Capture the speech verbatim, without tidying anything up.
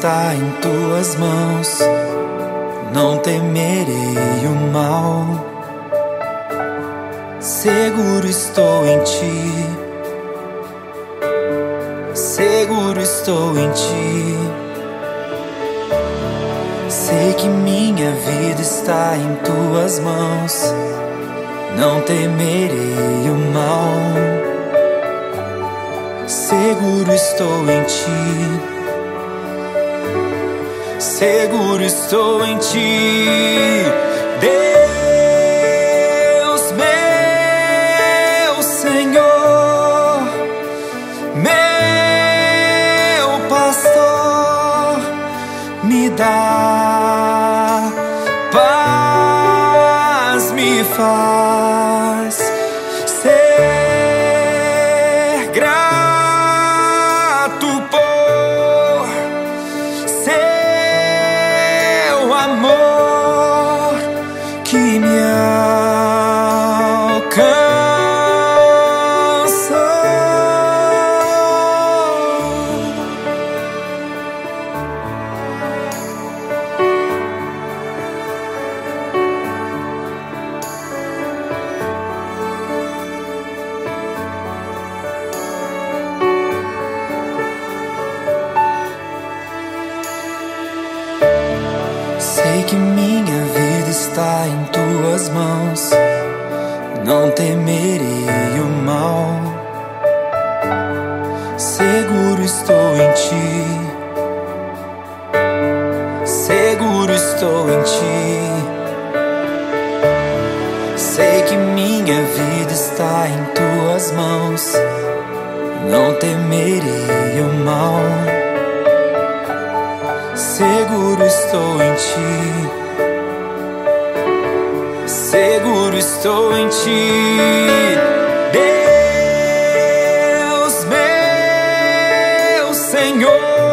está em tuas mãos. Não temerei o mal. Seguro estou em ti. Seguro estou em ti. Sei que minha vida está em tuas mãos. Não temerei o mal. Seguro estou em ti. Seguro estou em ti, Deus, meu Senhor, meu pastor, me dá paz, me faz ser grato por seu amor que me alcança. Sei que minha vida está em tuas mãos. Não temerei o mal. Seguro estou em ti. Seguro estou em ti. Sei que minha vida está em tuas mãos. Não temerei o mal. Seguro estou em ti. Seguro estou em ti, Deus, meu Senhor.